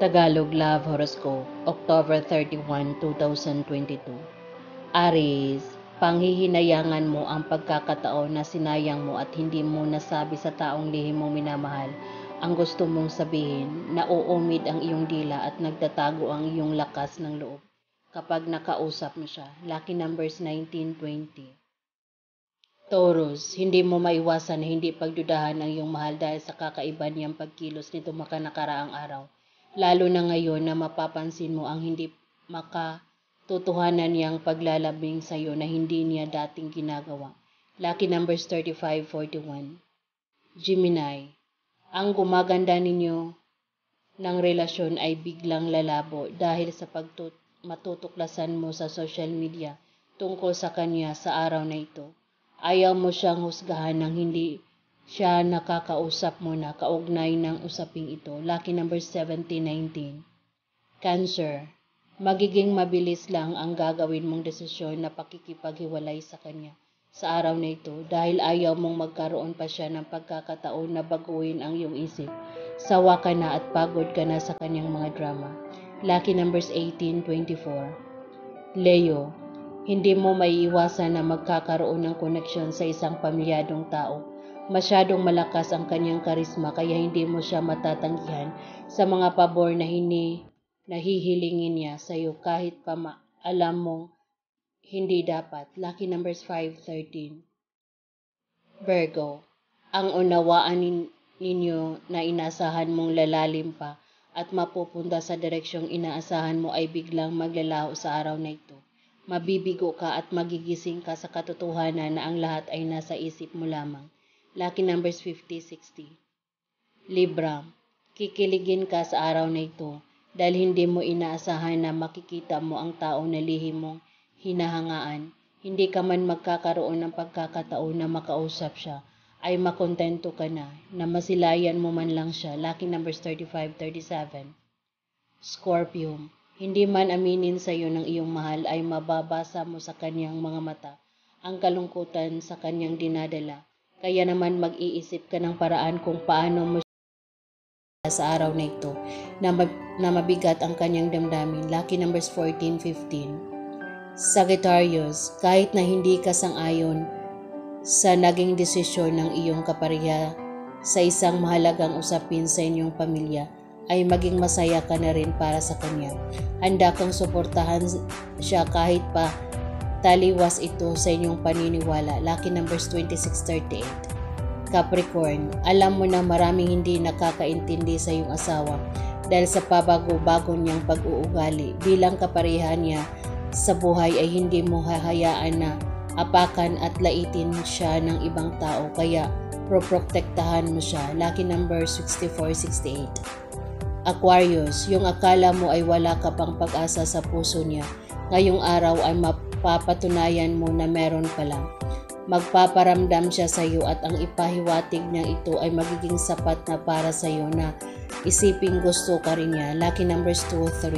Tagalog Love Horoscope, October 31, 2022. Aries, panghihinayangan mo ang pagkakataon na sinayang mo at hindi mo nasabi sa taong lihim mo minamahal ang gusto mong sabihin. Nauumid ang iyong dila at nagtatago ang iyong lakas ng loob kapag nakausap mo siya. Lucky numbers 19-20. Taurus, hindi mo maiwasan na hindi pagdudahan ang iyong mahal dahil sa kakaiba niyang pagkilos nito makanakaraang araw. Lalo na ngayon na mapapansin mo ang hindi makatotohanan niyang paglalabing sa iyo na hindi niya dating ginagawa. Lucky numbers 35-41. Gemini, ang gumaganda ninyo ng relasyon ay biglang lalabo dahil sa matutuklasan mo sa social media tungkol sa kanya sa araw na ito. Ayaw mo siyang husgahan ng hindi siya nakakausap mo na kaugnay ng usaping ito. Lucky number 70-19. Cancer, magiging mabilis lang ang gagawin mong desisyon na pakikipaghiwalay sa kanya sa araw na ito dahil ayaw mong magkaroon pa siya ng pagkakataon na baguhin ang iyong isip. Sawa ka na at pagod ka na sa kanyang mga drama. Lucky numbers 18-24. Leo, hindi mo maiiwasan na magkakaroon ng koneksyon sa isang pamilyadong tao. Masyadong malakas ang kanyang karisma kaya hindi mo siya matatanggihan sa mga pabor na nahihilingin niya sa iyo kahit pa alam mong hindi dapat. Lucky numbers 5-13. Virgo, ang unawaan ninyo na inasahan mong lalalim pa at mapupunta sa direksyong inaasahan mo ay biglang maglalaho sa araw na ito. Mabibigo ka at magigising ka sa katotohanan na ang lahat ay nasa isip mo lamang. Lucky numbers 50-60. Libra, kikiligin ka sa araw na ito dahil hindi mo inaasahan na makikita mo ang tao na lihim mong hinahangaan. Hindi ka man magkakaroon ng pagkakataon na makausap siya, ay makontento ka na masilayan mo man lang siya. Lucky numbers 35-37. Scorpio, hindi man aminin sa iyo ng iyong mahal ay mababasa mo sa kanyang mga mata ang kalungkutan sa kanyang dinadala. Kaya naman mag-iisip ka ng paraan kung paano mo siya sa araw na ito na mabigat ang kanyang damdamin. Lucky numbers 14-15. Sagittarius, kahit na hindi ka sang-ayon sa naging desisyon ng iyong kapareha sa isang mahalagang usapin sa inyong pamilya, ay maging masaya ka na rin para sa kanya. Handa kang suportahan siya kahit pa taliwas ito sa inyong paniniwala. Lucky numbers 26-38. Capricorn, alam mo na maraming hindi nakakaintindi sa iyong asawa dahil sa pabago-bago niyang pag-uugali. Bilang kapareha niya sa buhay ay hindi mo hahayaan na apakan at laitin siya ng ibang tao, kaya proprotektahan mo siya. Lucky number 64-68. Aquarius, yung akala mo ay wala ka pang pag-asa sa puso niya, ngayong araw ay mapapatunayan mo na meron pala. Magpaparamdam siya sa iyo at ang ipahiwatig niya ito ay magiging sapat na para sa iyo na isiping gusto ka rin niya. Lucky numbers 2-3.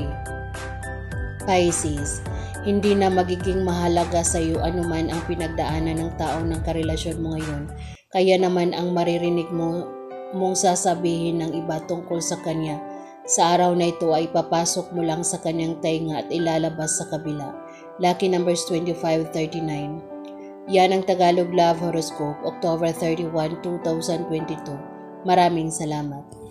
Pisces, hindi na magiging mahalaga sa iyo anuman ang pinagdaanan ng tao ng karelasyon mo ngayon. Kaya naman ang maririnig mong sasabihin ng iba tungkol sa kanya sa araw na ito ay papasok mo lang sa kanyang tainga at ilalabas sa kabila. Lucky numbers 25-39. Yan ang Tagalog Love Horoscope, October 31, 2022. Maraming salamat.